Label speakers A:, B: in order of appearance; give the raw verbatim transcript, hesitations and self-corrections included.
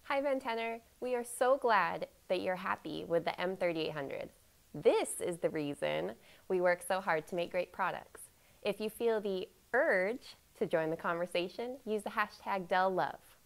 A: Hi Ventenner, we are so glad that you're happy with the M thirty-eight hundred. This is the reason we work so hard to make great products. If you feel the urge to join the conversation, use the hashtag Dell Love.